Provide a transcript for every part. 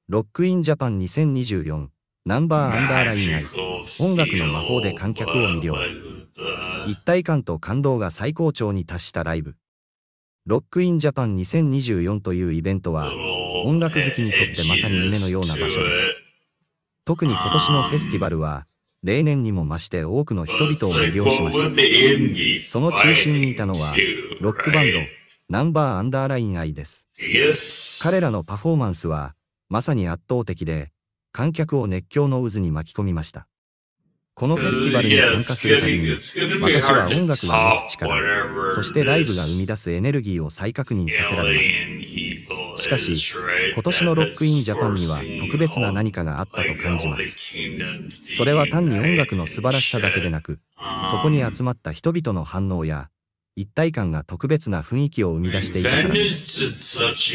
ロックインジャパン2024ナンバーアンダーラインアイ、音楽の魔法で観客を魅了。一体感と感動が最高潮に達したライブ。ロックインジャパン2024というイベントは、音楽好きにとってまさに夢のような場所です。特に今年のフェスティバルは、例年にも増して多くの人々を魅了しました。その中心にいたのは、ロックバンド、ナンバーアンダーラインアイです。彼らのパフォーマンスは、まさに圧倒的で、観客を熱狂の渦に巻き込みました。このフェスティバルに参加するたびに、私は音楽が持つ力、そしてライブが生み出すエネルギーを再確認させられます。しかし、今年のロックインジャパンには特別な何かがあったと感じます。それは単に音楽の素晴らしさだけでなく、そこに集まった人々の反応や、一体感が特別な雰囲気を生み出していたからです。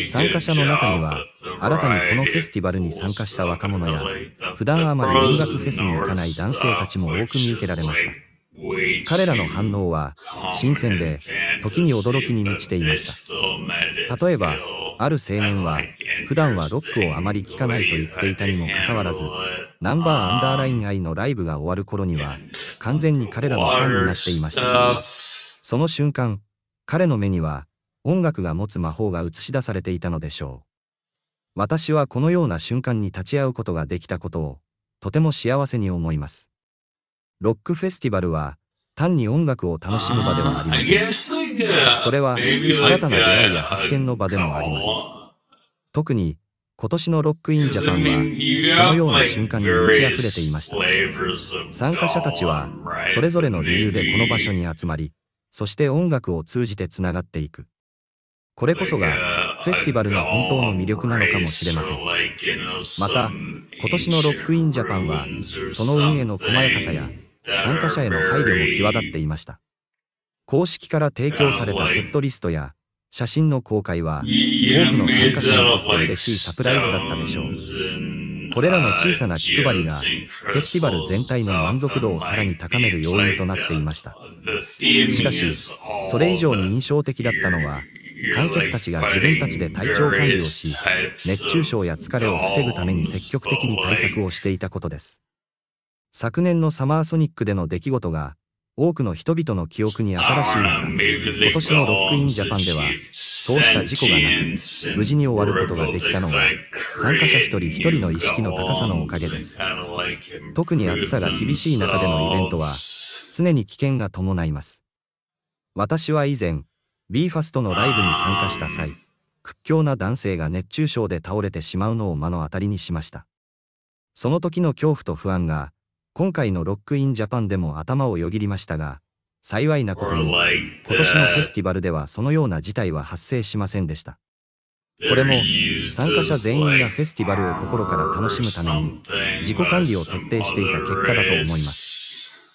参加者の中には、新たにこのフェスティバルに参加した若者や、普段あまり音楽フェスに行かない男性たちも多く見受けられました。彼らの反応は、新鮮で、時に驚きに満ちていました。例えば、ある青年は、普段はロックをあまり聴かないと言っていたにもかかわらず、ナンバーアンダーラインアイのライブが終わる頃には、完全に彼らのファンになっていました。その瞬間、彼の目には音楽が持つ魔法が映し出されていたのでしょう。私はこのような瞬間に立ち会うことができたことを、とても幸せに思います。ロックフェスティバルは、単に音楽を楽しむ場ではありません。それは、新たな出会いや発見の場でもあります。特に、今年のロックインジャパンは、そのような瞬間に満ち溢れていました。参加者たちは、それぞれの理由でこの場所に集まり、そして音楽を通じてつながっていく。これこそが、フェスティバルの本当の魅力なのかもしれません。また、今年のロックインジャパンは、その運営の細やかさや、参加者への配慮も際立っていました。公式から提供されたセットリストや、写真の公開は、多くの参加者にとって嬉しいサプライズだったでしょう。これらの小さな気配りが、フェスティバル全体の満足度をさらに高める要因となっていました。しかし、それ以上に印象的だったのは、観客たちが自分たちで体調管理をし、熱中症や疲れを防ぐために積極的に対策をしていたことです。昨年のサマーソニックでの出来事が、多くの人々の記憶に新しい中、今年のロックインジャパンでは、そうした事故がなく、無事に終わることができたのは、参加者一人一人の意識の高さのおかげです。特に暑さが厳しい中でのイベントは、常に危険が伴います。私は以前、BE:FIRSTのライブに参加した際、屈強な男性が熱中症で倒れてしまうのを目の当たりにしました。その時の恐怖と不安が、今回のロックインジャパンでも頭をよぎりましたが、幸いなことに、今年のフェスティバルではそのような事態は発生しませんでした。これも、参加者全員がフェスティバルを心から楽しむために、自己管理を徹底していた結果だと思います。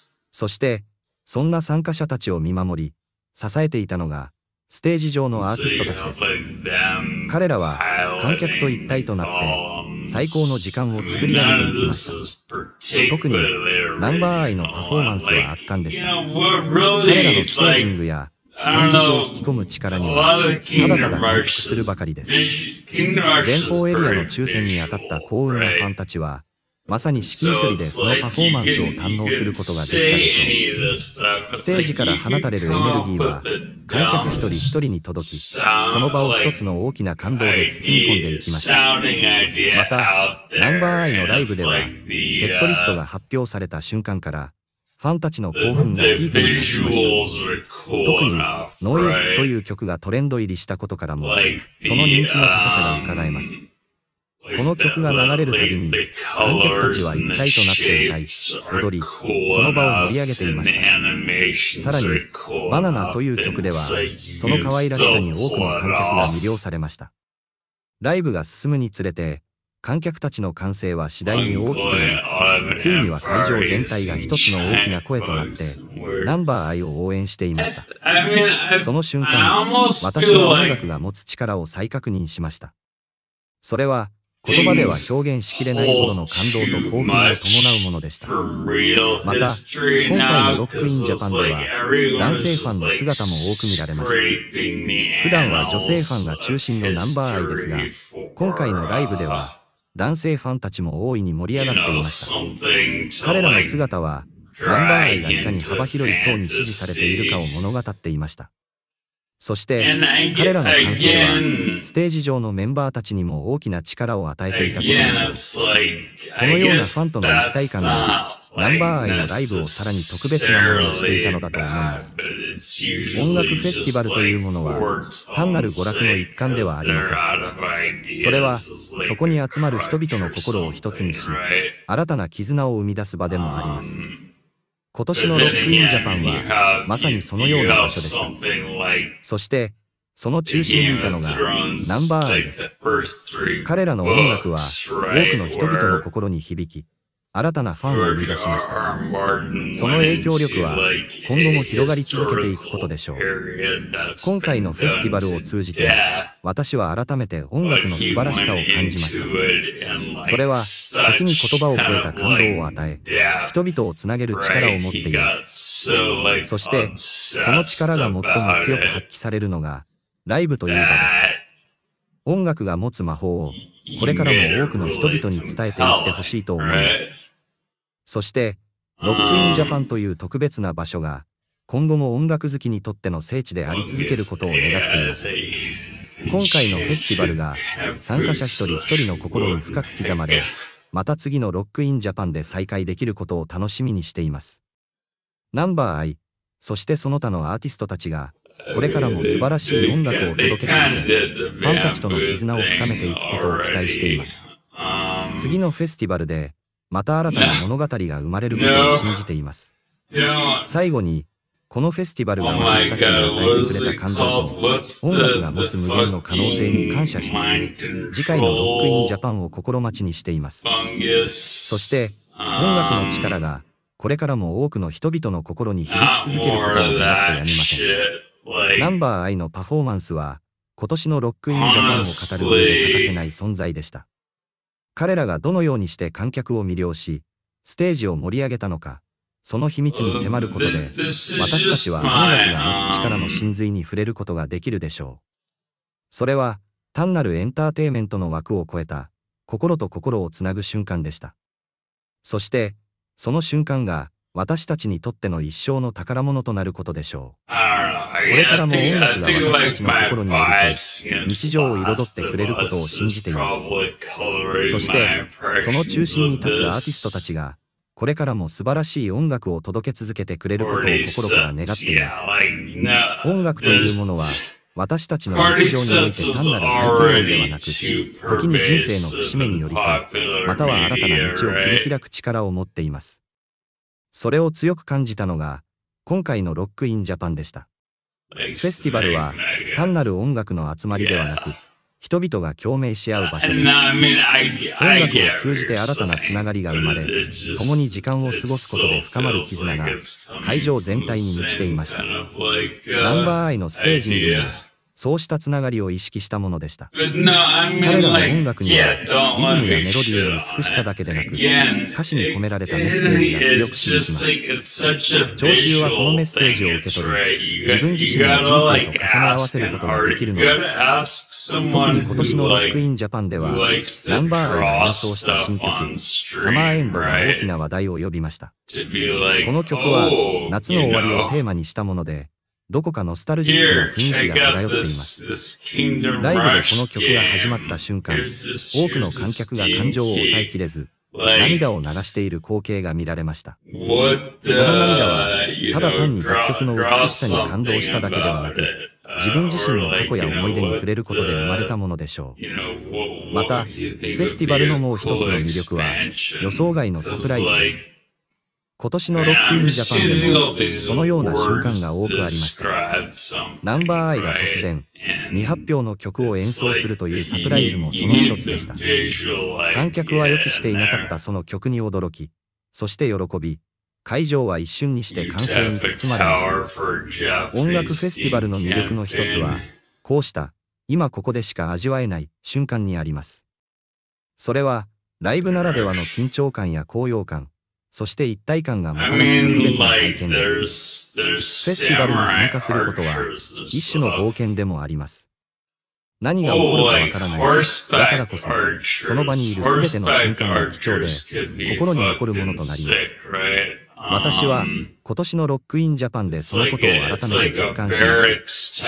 そして、そんな参加者たちを見守り、支えていたのが、ステージ上のアーティストたちです。彼らは、観客と一体となって、最高の時間を作り上げていきました。特に、ナンバーアイのパフォーマンスは圧巻でした。彼らのステージングや、観客を引き込む力には、ただただ感服するばかりです。前方エリアの抽選に当たった幸運なファンたちは、まさに至近距離でそのパフォーマンスを堪能することができたでしょう。ステージから放たれるエネルギーは、観客一人一人に届き、その場を一つの大きな感動で包み込んでいきました。また、ナンバーアイのライブでは、セットリストが発表された瞬間から、ファンたちの興奮がピークに達しました。特に、ノイエスという曲がトレンド入りしたことからも、その人気の高さが伺えます。この曲が流れるたびに、観客たちは一体となって歌い、踊り、その場を盛り上げていました。さらに、バナナという曲では、その可愛らしさに多くの観客が魅了されました。ライブが進むにつれて、観客たちの歓声は次第に大きくなり、ついには会場全体が一つの大きな声となって、ナンバーアイを応援していました。その瞬間、私の音楽が持つ力を再確認しました。それは、言葉では表現しきれないほどの感動と興奮を伴うものでした。また、今回のロックインジャパンでは、男性ファンの姿も多く見られました。普段は女性ファンが中心のナンバーアイですが、今回のライブでは、 男性ファンたちも大いに盛り上がっていました。彼らの姿は、ナンバー愛がいかに幅広い層に支持されているかを物語っていました。そして、彼らの歓声は、ステージ上のメンバーたちにも大きな力を与えていたことでしょう。このようなファンとの一体感が、ナンバー愛のライブをさらに特別なものにしていたのだと思います。音楽フェスティバルというものは、単なる娯楽の一環ではありません。それは、そこに集まる人々の心を一つにし、新たな絆を生み出す場でもあります。今年のロックインジャパンは、まさにそのような場所でした。そして、その中心にいたのが、ナンバー愛です。彼らの音楽は、多くの人々の心に響き、新たなファンを生み出しました。その影響力は、今後も広がり続けていくことでしょう。今回のフェスティバルを通じて、私は改めて音楽の素晴らしさを感じました。それは、時に言葉を超えた感動を与え、人々をつなげる力を持っています。そして、その力が最も強く発揮されるのが、ライブという場です。音楽が持つ魔法を、これからも多くの人々に伝えていってほしいと思います。そして、ロックインジャパンという特別な場所が、今後も音楽好きにとっての聖地であり続けることを願っています。今回のフェスティバルが、参加者一人一人の心に深く刻まれ、また次のロックインジャパンで再会できることを楽しみにしています。ナンバー愛、そしてその他のアーティストたちが、これからも素晴らしい音楽を届け続け、ファンたちとの絆を深めていくことを期待しています。次のフェスティバルで、また新たな物語が生まれることを信じています。最後に、このフェスティバルが私たちに与えてくれた感動と、音楽が持つ無限の可能性に感謝しつつ、次回のロックインジャパンを心待ちにしています。そして、音楽の力が、これからも多くの人々の心に響き続けることを願ってやみません。ナンバー愛のパフォーマンスは、今年のロックインジャパンを語る上で欠かせない存在でした。彼らがどのようにして観客を魅了し、ステージを盛り上げたのか、その秘密に迫ることで、私たちは音楽が持つ力の真髄に触れることができるでしょう。それは、単なるエンターテイメントの枠を超えた、心と心をつなぐ瞬間でした。そして、その瞬間が、私たちにとっての一生の宝物となることでしょう。これからも音楽が私たちの心に寄り添い、日常を彩ってくれることを信じています。そして、その中心に立つアーティストたちが、これからも素晴らしい音楽を届け続けてくれることを心から願っています。音楽というものは、私たちの日常において単なる背景音ではなく、時に人生の節目に寄り添い、または新たな道を切り開く力を持っています。それを強く感じたのが、今回のロックインジャパンでした。フェスティバルは、単なる音楽の集まりではなく、人々が共鳴し合う場所です。音楽を通じて新たなつながりが生まれ、共に時間を過ごすことで深まる絆が、会場全体に満ちていました。ナンバー愛のステージングも、そうしたつながりを意識したものでした。彼らの音楽には、リズムやメロディーの美しさだけでなく、歌詞に込められたメッセージが強く響きます。聴衆はそのメッセージを受け取り、自分自身の人生と重ね合わせることができるのです。特に今年のロックインジャパンでは、ナンバー愛が演奏した新曲、サマーエンドが大きな話題を呼びました。この曲は、夏の終わりをテーマにしたもので、どこかノスタルジックな雰囲気が漂っています。ライブでこの曲が始まった瞬間、多くの観客が感情を抑えきれず、涙を流している光景が見られました。その涙は、ただ単に楽曲の美しさに感動しただけではなく、自分自身の過去や思い出に触れることで生まれたものでしょう。また、フェスティバルのもう一つの魅力は、予想外のサプライズです。今年のロックインジャパンでも、そのような瞬間が多くありました。ナンバーアイが突然、未発表の曲を演奏するというサプライズもその一つでした。観客は予期していなかったその曲に驚き、そして喜び、会場は一瞬にして歓声に包まれました。音楽フェスティバルの魅力の一つは、こうした、今ここでしか味わえない瞬間にあります。それは、ライブならではの緊張感や高揚感、そして一体感がもたらす特別な体験です。フェスティバルに参加することは、一種の冒険でもあります。 何が起こるかわからない。だからこそ、その場にいるすべての瞬間が貴重で、心に残るものとなります。私は、今年のロックインジャパンでそのことを改めて実感しました。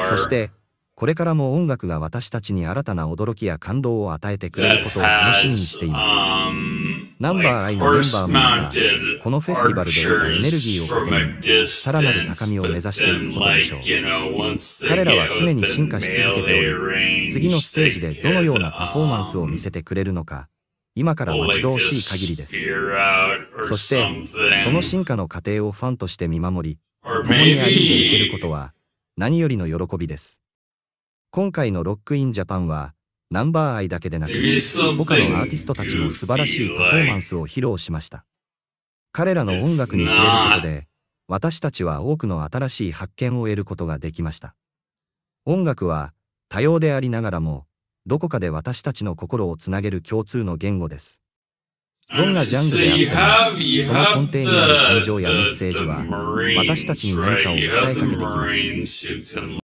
そして、これからも音楽が私たちに新たな驚きや感動を与えてくれることを楽しみにしています。ナンバーアイのメンバーもまた、このフェスティバルで得たエネルギーを糧に、さらなる高みを目指していくことでしょう。彼らは常に進化し続けており、次のステージでどのようなパフォーマンスを見せてくれるのか、今から待ち遠しい限りです。そして、その進化の過程をファンとして見守り、共に歩んでいけることは、何よりの喜びです。今回のロックインジャパンは、ナンバーアイだけでなく、他のアーティストたちも素晴らしいパフォーマンスを披露しました。彼らの音楽に触れることで、私たちは多くの新しい発見を得ることができました。音楽は、多様でありながらも、どこかで私たちの心をつなげる共通の言語です。どんなジャンルであっても、その根底にある感情やメッセージは、私たちに何かを訴えかけてきます。